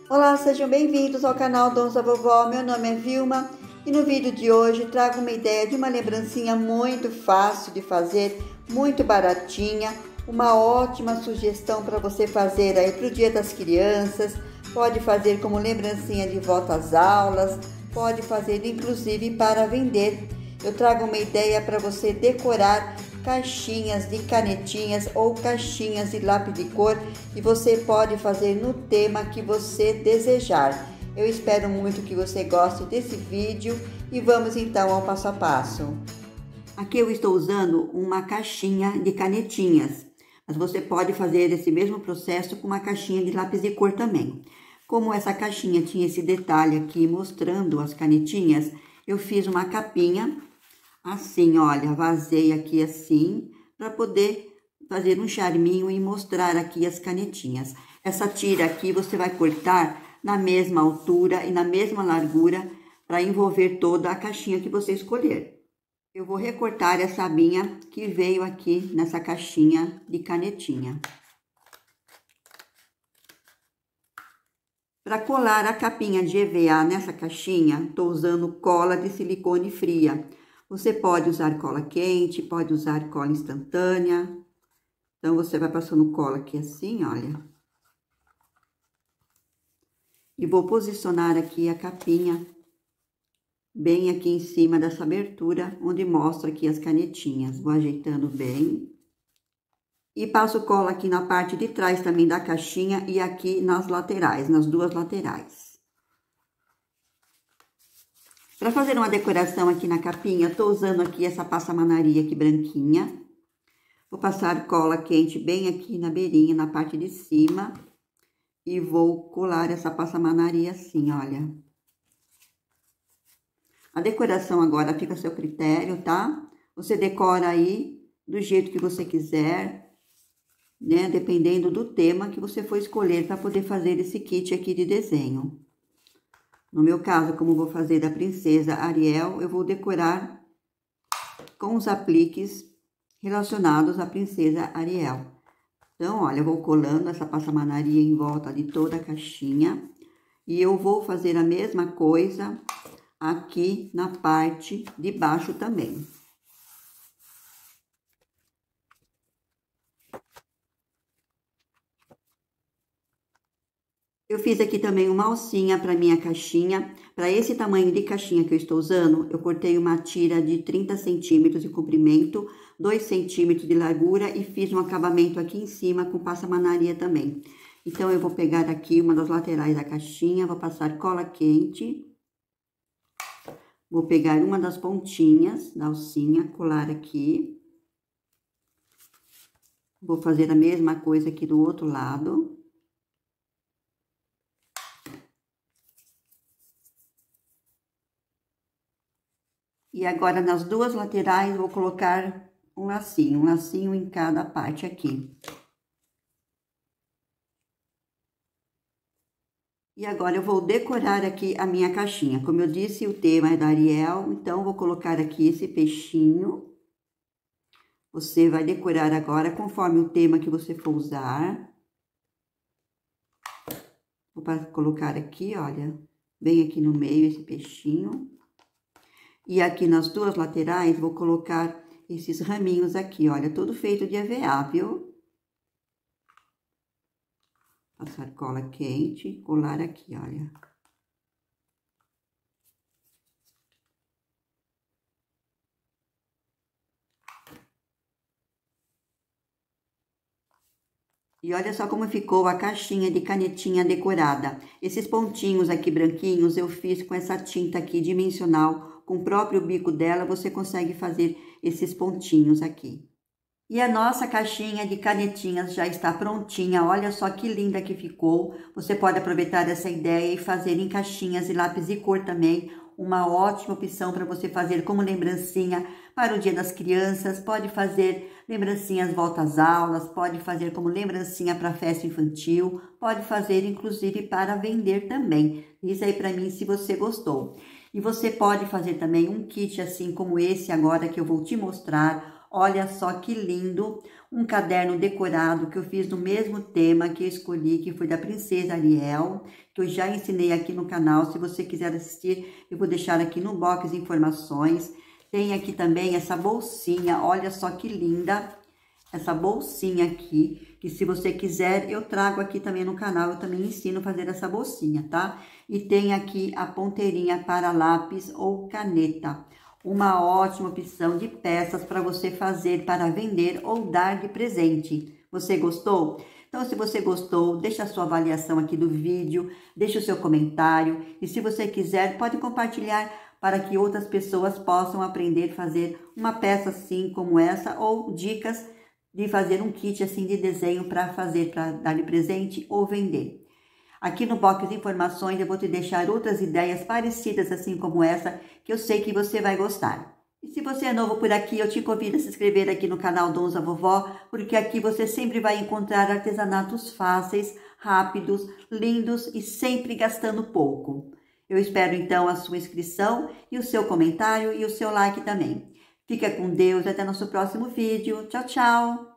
Olá, sejam bem-vindos ao canal Dons da Vovó. Meu nome é Vilma e no vídeo de hoje trago uma ideia de uma lembrancinha muito fácil de fazer, muito baratinha, uma ótima sugestão para você fazer aí para o Dia das Crianças. Pode fazer como lembrancinha de volta às aulas, pode fazer inclusive para vender. Eu trago uma ideia para você decorar caixinhas de canetinhas ou caixinhas de lápis de cor e você pode fazer no tema que você desejar. Eu espero muito que você goste desse vídeo e vamos então ao passo a passo. Aqui eu estou usando uma caixinha de canetinhas, mas você pode fazer esse mesmo processo com uma caixinha de lápis de cor também. Como essa caixinha tinha esse detalhe aqui mostrando as canetinhas, eu fiz uma capinha assim, olha, vazei aqui assim, para poder fazer um charminho e mostrar aqui as canetinhas. Essa tira aqui você vai cortar na mesma altura e na mesma largura para envolver toda a caixinha que você escolher. Eu vou recortar essa abinha que veio aqui nessa caixinha de canetinha. Para colar a capinha de EVA nessa caixinha, estou usando cola de silicone fria. Você pode usar cola quente, pode usar cola instantânea. Então, você vai passando cola aqui assim, olha. E vou posicionar aqui a capinha, bem aqui em cima dessa abertura, onde mostra aqui as canetinhas. Vou ajeitando bem. E passo cola aqui na parte de trás também da caixinha e aqui nas laterais, nas duas laterais. Para fazer uma decoração aqui na capinha, estou usando aqui essa passamanaria aqui branquinha. Vou passar cola quente bem aqui na beirinha, na parte de cima. E vou colar essa passamanaria assim, olha. A decoração agora fica a seu critério, tá? Você decora aí do jeito que você quiser, né? Dependendo do tema que você for escolher para poder fazer esse kit aqui de desenho. No meu caso, como vou fazer da princesa Ariel, eu vou decorar com os apliques relacionados à princesa Ariel. Então, olha, eu vou colando essa passamanaria em volta de toda a caixinha. E eu vou fazer a mesma coisa aqui na parte de baixo também. Eu fiz aqui também uma alcinha para minha caixinha. Para esse tamanho de caixinha que eu estou usando, eu cortei uma tira de 30 centímetros de comprimento, 2 centímetros de largura e fiz um acabamento aqui em cima com passamanaria também. Então, eu vou pegar aqui uma das laterais da caixinha, vou passar cola quente. Vou pegar uma das pontinhas da alcinha, colar aqui. Vou fazer a mesma coisa aqui do outro lado. E agora, nas duas laterais, vou colocar um lacinho em cada parte aqui. E agora, eu vou decorar aqui a minha caixinha. Como eu disse, o tema é da Ariel, então, vou colocar aqui esse peixinho. Você vai decorar agora conforme o tema que você for usar. Vou colocar aqui, olha, bem aqui no meio esse peixinho. E aqui nas duas laterais, vou colocar esses raminhos aqui, olha, tudo feito de EVA, viu? Passar cola quente, colar aqui, olha. E olha só como ficou a caixinha de canetinha decorada. Esses pontinhos aqui branquinhos eu fiz com essa tinta aqui dimensional. Com o próprio bico dela, você consegue fazer esses pontinhos aqui. E a nossa caixinha de canetinhas já está prontinha. Olha só que linda que ficou. Você pode aproveitar essa ideia e fazer em caixinhas de lápis de cor também. Uma ótima opção para você fazer como lembrancinha para o Dia das Crianças. Pode fazer lembrancinhas volta às aulas, pode fazer como lembrancinha para festa infantil, pode fazer inclusive para vender também. Diz aí para mim se você gostou. E você pode fazer também um kit assim como esse agora que eu vou te mostrar. Olha só que lindo, um caderno decorado que eu fiz no mesmo tema que eu escolhi, que foi da Princesa Ariel, que eu já ensinei aqui no canal. Se você quiser assistir, eu vou deixar aqui no box de informações. Tem aqui também essa bolsinha, olha só que linda, essa bolsinha aqui, que se você quiser, eu trago aqui também no canal, eu também ensino a fazer essa bolsinha, tá? E tem aqui a ponteirinha para lápis ou caneta. Uma ótima opção de peças para você fazer para vender ou dar de presente. Você gostou? Então, se você gostou, deixa a sua avaliação aqui do vídeo, deixa o seu comentário e se você quiser, pode compartilhar para que outras pessoas possam aprender a fazer uma peça assim como essa ou dicas de fazer um kit assim de desenho para fazer, para dar de presente ou vender. Aqui no box de informações eu vou te deixar outras ideias parecidas assim como essa, que eu sei que você vai gostar. E se você é novo por aqui, eu te convido a se inscrever aqui no canal Dons da Vovó, porque aqui você sempre vai encontrar artesanatos fáceis, rápidos, lindos e sempre gastando pouco. Eu espero então a sua inscrição e o seu comentário e o seu like também. Fica com Deus, até nosso próximo vídeo. Tchau, tchau!